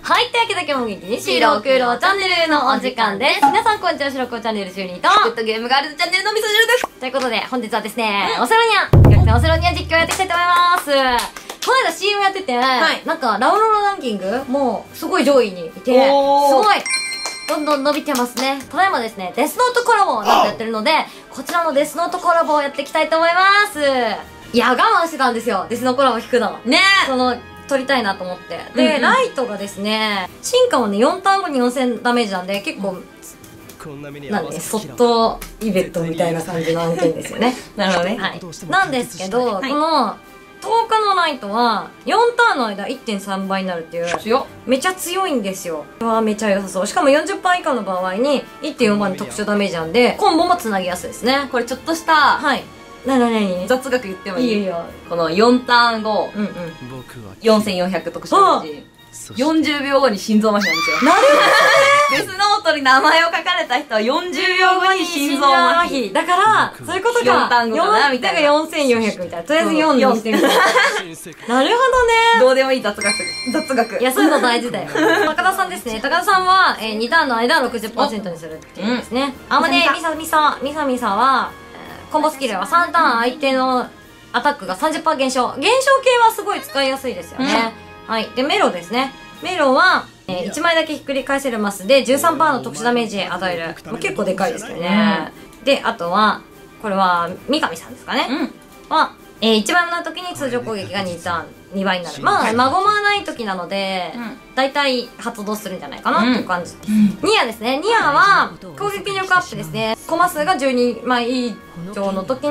はい、というわけで今日も元気に白黒チャンネルのお時間です。皆さんこんにちは、白黒チャンネル12とグッドゲームガールズチャンネルのみそ汁です。 ということで本日はですね、オセロニア逆転オセロニア実況やっていきたいと思います。この間 CM やってて、なんかラウロロランキングもうすごい上位にいて、すごいどんどん伸びてますね。ただいまですね、デスノートコラボをなんかやってるので、こちらのデスノートコラボをやっていきたいと思います。いや、我慢してたんですよ、デスノートコラボ引くの。ね取りたいなと思って。で、ライトがですね、進化もね、4ターン後に4000ダメージなんで、結構、なんで、ソットイベントみたいな感じの案件ですよね。 なるほどね。 はい。なんですけど、この、10日のライトは、4ターンの間 1.3 倍になるっていう、めちゃ強いんですよ。これはめちゃ良さそう。しかも 40% 以下の場合に 1.4 倍の特殊ダメージなんで、コンボもつなぎやすいですね。 これちょっとした、 はい。 雑学言ってもいい？ いいよ。 この4ターン後、4400特殊ダメージ。40秒後に心臓麻痺なんですよ。 なるほどね。デスノートに名前を書かれた人は40秒後に心臓麻痺。 だから、そういうことか。 4ターン後かなみたいな。 4400みたいな。とりあえず4にしてみたいな。なるほどね。 どうでもいい雑学。 いや、そういうの大事だよ。高田さんですね。高田さんは、2ターンの間 60% にするっていうんですね。あまね、みさは、コンボスキルは3ターン相手のアタックが 30% 減少。減少系はすごい使いやすいですよね。はい。で、メロですね。メロは、1枚だけひっくり返せるマスで 13% の特殊ダメージ与える。結構でかいですよね。で、あとは、これは、三上さんですかね。は、1枚の時に通常攻撃が2ターン、2倍になる。まあ、まごまない時なので、だいたい発動するんじゃないかなっていう感じ。ニアですね。ニアは、攻撃力アップですね。コマ数が12枚以上の時に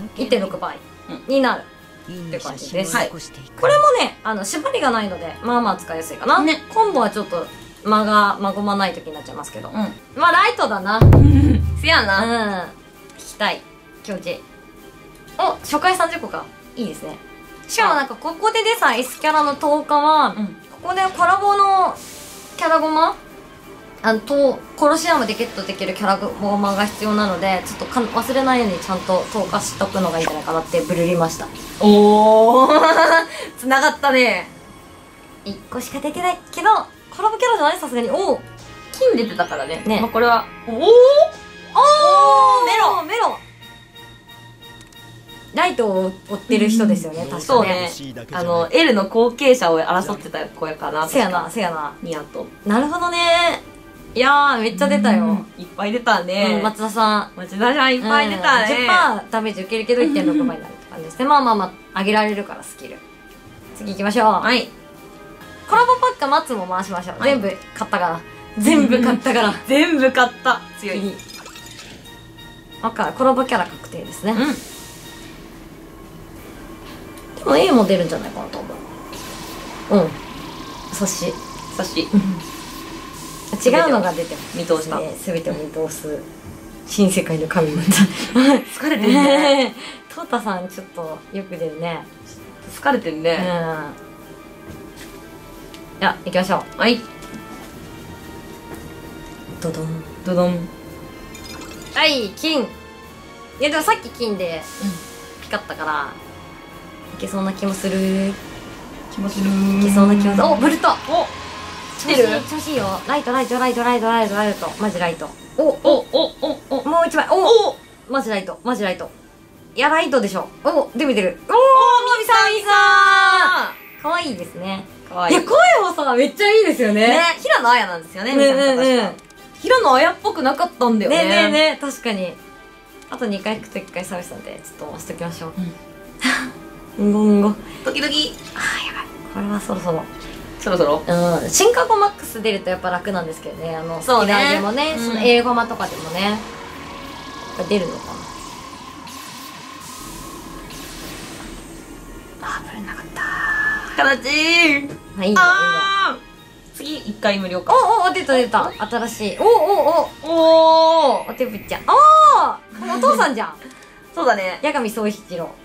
1.6 倍になるって感じです。これもね、縛りがないので、まあまあ使いやすいかな。コンボはちょっと、まごまない時になっちゃいますけど。まあ、ライトだな。 せやな。 引きたい。気持ちいい。お、初回30個か。いいですね。しかもなんかここででさ、S キャラの10日は、ここでコラボのキャラゴマコロシアムでゲットできるキャラゴマが必要なので、ちょっと忘れないようにちゃんと10日しとくのがいいんじゃないかなってブルりました。 おーつながったね。 1個しか出てないけど、コラボキャラじゃないさすがに。おお金出てたからね。まあこれは、おーメロライトを追ってる人ですよね、確かね。 そうね。L の後継者を争ってた子やかな。 せやな。 ニアと。 なるほどね。いやー、めっちゃ出たよ。 いっぱい出たね。 松田さんいっぱい出たね。 10% ダメージ受けるけど 1.6 倍になるって感じですね。まあ、上げられるからスキル。次行きましょう。はい。コラボパック松も回しましょう。全部買ったから。全部買った。 強い。 コラボキャラ確定ですね。でも A も出るんじゃないかなと思う。差し。違うのが出てます見通した。 全てを見通す新世界の神になった。 疲れてるね。 トータさんちょっとよく出るね。 疲れてるね。 じゃあ行きましょう。はい。ドドン。はい、金。いやでもさっき金でピカったからいけそうな気もする。いけそうな気もする。お、ブルット。調子いいよ。ライト。マジライト。もう一枚。マジライト。いや、ライトでしょ。出てる。みさかわいいですね。いや、声もさ、めっちゃいいですよね。 平野綾なんですよね、平野綾っぽくなかったんだよね。 ね、確かに。あと2回引くと1回サービスなんで、ちょっと押しておきましょう。 時々。 やばい。これはそろそろ。進化後マックス出るとやっぱ楽なんですけどね。 そうね。 でもね、その英語マとかでもね、出るのかな。ぶれなかった。 形いいね。次、1回無料か。 出た。新しい。おてぶっちゃん。お父さんじゃん。 そうだね。 八神宗一郎。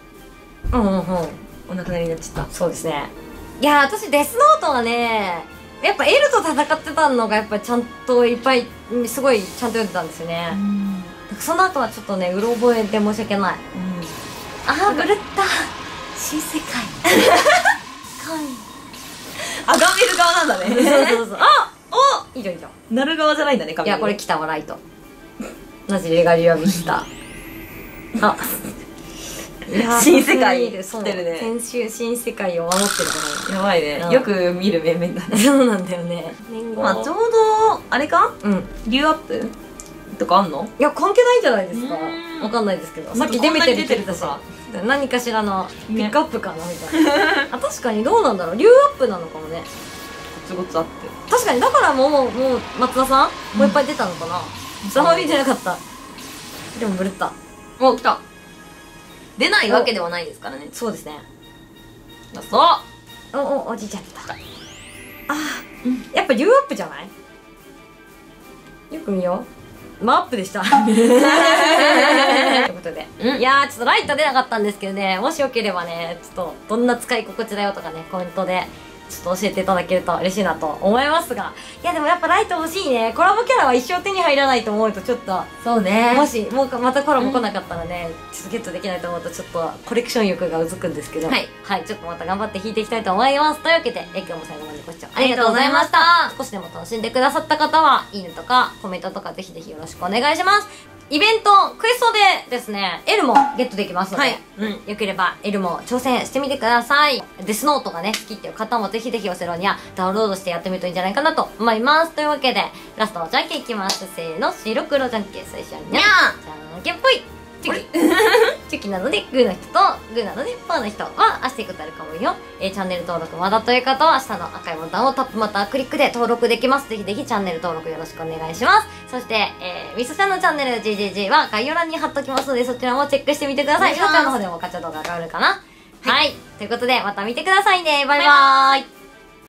お亡くなりになっちゃった。 そうですね。いや、私デスノートはね、やっぱ L と戦ってたのがやっぱちゃんといっぱいすごいちゃんと読んでたんですよね。その後はちょっとね、うろ覚えで申し訳ない。ブルった新世界。かわいい。 あがめる側なんだね。 そうそう。あおいいじゃんいいじゃん。 なる側じゃないんだね、髪。 いや、これ来たわ、ライト。マジレガリアビスタ。あいや新世界そう来てるね。 先週新世界を守ってるかやばいね。 うんよく見る面々だね。 ら。そうなんだよね。年号。 まあちょうど、あれかうん。 リューアップとかあんの？ いや、関係ないんじゃないですか。 うんわかんないですけど。 なんかさっきデメテルこんなに出てるとさ何かしらのピねックアップかなみたいな。あ、確かにどうなんだろう。リューアップなのかもね。 ゴツゴツあって。 確かに、だからもう松田さんもういっぱい出たのかな。あんま見てなかった。でもブルった。 お、来た。出ないわけではないですからね。 そうですね。 ラスト。 おじいちゃん来た。あー、やっぱリューアップじゃない？よく見よう。アップでした。ということで、いやー、ちょっとライト出なかったんですけどね、もしよければね、ちょっとどんな使い心地だよとかね、コメントでちょっと教えていただけると嬉しいなと思いますが、いやでもやっぱライト欲しいね。コラボキャラは一生手に入らないと思うとちょっと、 そうね。 もしもうまたコラボ来なかったらね、ちょっとゲットできないと思うとちょっとコレクション欲がうずくんですけど、 はいちょっとまた頑張って弾いていきたいと思います。というわけで、今日も最後までご視聴ありがとうございました。少しでも楽しんでくださった方はいいねとかコメントとかぜひぜひよろしくお願いします。イベントクエストでですね L もゲットできますので、よければ L も挑戦してみてください。デスノートがね好きっていう方もぜひぜひオセロにはダウンロードしてやってみるといいんじゃないかなと思います。というわけでラストじゃんけんいきます。せーの、白黒じゃんけん。最初にじゃんけんぽい。チョキチョキなのでグーの人とグーなのでパーの人はあしていくことあるかもよ。チャンネル登録まだという方は下の赤いボタンをタップまたはクリックで登録できます。ぜひぜひチャンネル登録よろしくお願いします。そして、みそちゃんのチャンネル GGG は概要欄に貼っときますのでそちらもチェックしてみてください。みそちゃんの方でもガチャ動画があるかな。はい、ということでまた見てくださいね。バイバーイ。